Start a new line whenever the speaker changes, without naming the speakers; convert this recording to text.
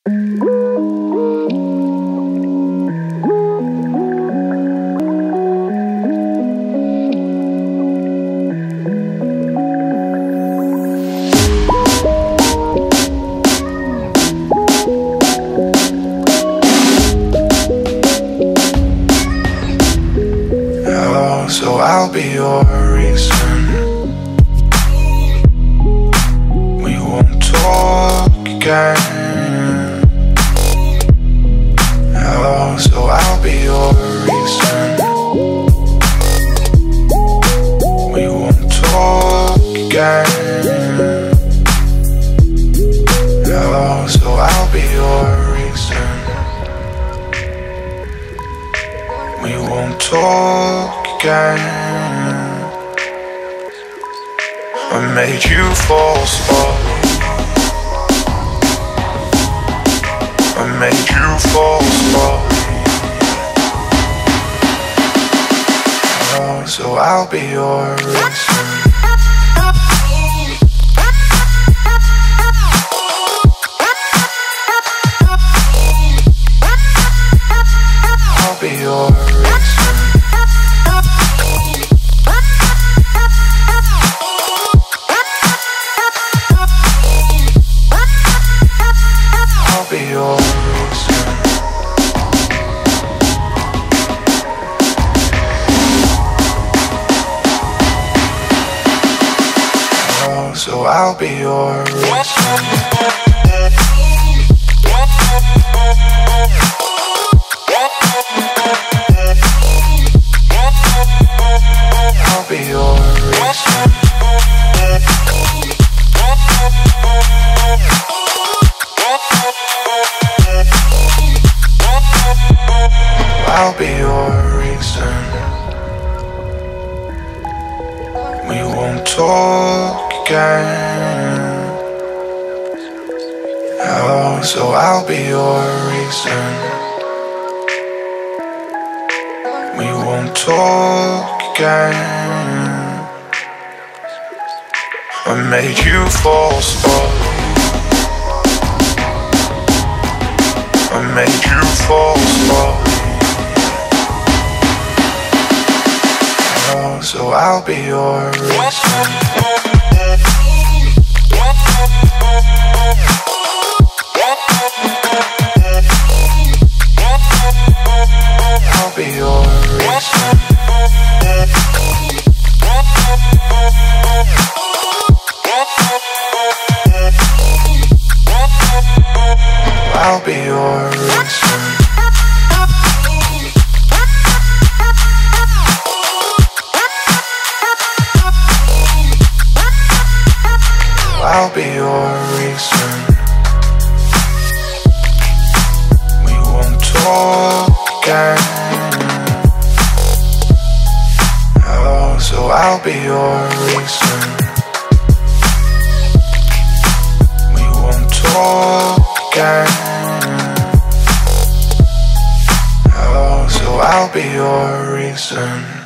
So I'll be your reason. We won't talk again. Oh, so I'll be your reason. We won't talk again. Oh, so I'll be your reason. We won't talk again. I made you fall slowly. I made you fall slowly. Oh, so I'll be your reason. I'll be your reason. I'll be your reason. Oh, so I'll be your reason. I'll be your reason. I'll be your reason. We won't talk again. Oh, so I'll be your reason. We won't talk again. I made you fall slowly. I made you fall slowly. Oh, so I'll be your reason. I'll be your reason. I'll be your reason. I'll be your reason. We won't talk again. Oh, so I'll be your reason. We won't talk again. Oh, so I'll be your reason.